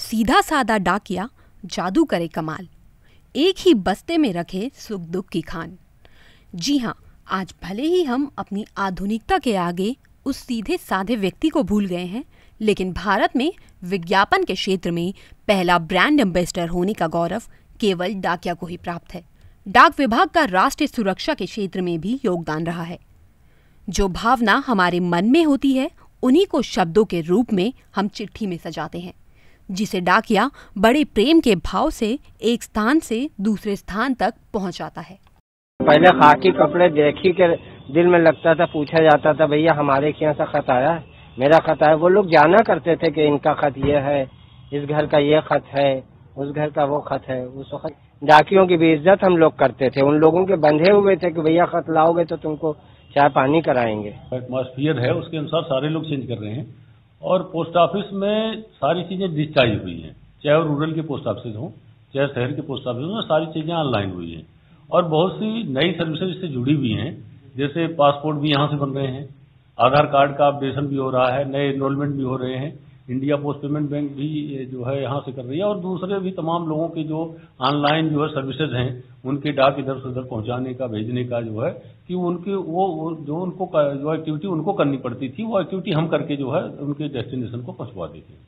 सीधा साधा डाकिया जादू करे कमाल, एक ही बस्ते में रखे सुख दुख की खान। जी हाँ, आज भले ही हम अपनी आधुनिकता के आगे उस सीधे साधे व्यक्ति को भूल गए हैं, लेकिन भारत में विज्ञापन के क्षेत्र में पहला ब्रांड एम्बेसडर होने का गौरव केवल डाकिया को ही प्राप्त है। डाक विभाग का राष्ट्रीय सुरक्षा के क्षेत्र में भी योगदान रहा है। जो भावना हमारे मन में होती है, उन्हीं को शब्दों के रूप में हम चिट्ठी में सजाते हैं, जिसे डाकिया बड़े प्रेम के भाव से एक स्थान से दूसरे स्थान तक पहुंचाता है। पहले खाकी कपड़े देखी के दिल में लगता था, पूछा जाता था भैया हमारे यहाँ से खत आया है, मेरा खत आया। वो लोग जाना करते थे कि इनका खत ये है, इस घर का ये खत है, उस घर का वो खत है। उस वक्त डाकियों की भी इज्जत हम लोग करते थे, उन लोगों के बंधे हुए थे कि भैया खत लाओगे तो तुमको चाय पानी कराएंगे। एटमॉस्फेयर है उसके अनुसार सारे लोग चेंज कर रहे हैं और पोस्ट ऑफिस में सारी चीजें डिजिटाइज हुई हैं, चाहे वो रूरल के पोस्ट ऑफिस हों चाहे शहर के पोस्ट ऑफिस हों, सारी चीजें ऑनलाइन हुई हैं और बहुत सी नई सर्विसेज इससे जुड़ी हुई हैं। जैसे पासपोर्ट भी यहाँ से बन रहे हैं, आधार कार्ड का अपडेशन भी हो रहा है, नए एनरोलमेंट भी हो रहे हैं, इंडिया पोस्ट पेमेंट बैंक भी जो है यहाँ से कर रही है और दूसरे भी तमाम लोगों के जो ऑनलाइन जो है सर्विसेज हैं उनके डाक इधर से उधर पहुँचाने का, भेजने का जो है कि उनकी वो जो उनको जो एक्टिविटी उनको करनी पड़ती थी वो एक्टिविटी हम करके जो है उनके डेस्टिनेशन को पहुँचवा देते हैं।